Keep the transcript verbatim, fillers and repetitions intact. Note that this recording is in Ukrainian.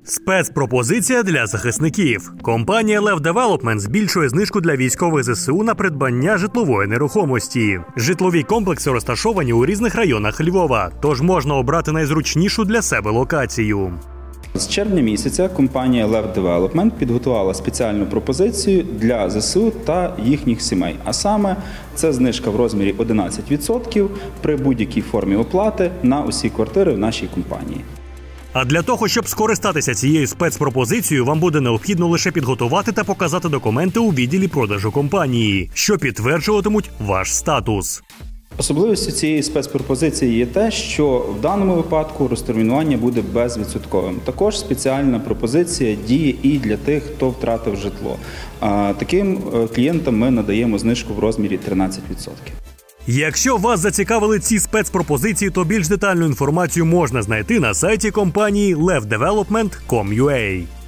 Спецпропозиція для захисників. Компанія Лев Девелопмент збільшує знижку для військових ЗСУ на придбання житлової нерухомості. Житлові комплекси розташовані у різних районах Львова, тож можна обрати найзручнішу для себе локацію. З червня місяця компанія Лев Девелопмент підготувала спеціальну пропозицію для ЗСУ та їхніх сімей. А саме, це знижка в розмірі одинадцять відсотків при будь-якій формі оплати на усі квартири в нашій компанії. А для того, щоб скористатися цією спецпропозицією, вам буде необхідно лише підготувати та показати документи у відділі продажу компанії, що підтверджуватимуть ваш статус. Особливістю цієї спецпропозиції є те, що в даному випадку розтермінування буде безвідсотковим. Також спеціальна пропозиція діє і для тих, хто втратив житло. Таким клієнтам ми надаємо знижку в розмірі тринадцять відсотків. Якщо вас зацікавили ці спецпропозиції, то більш детальну інформацію можна знайти на сайті компанії лев девелопмент крапка ком крапка ю а.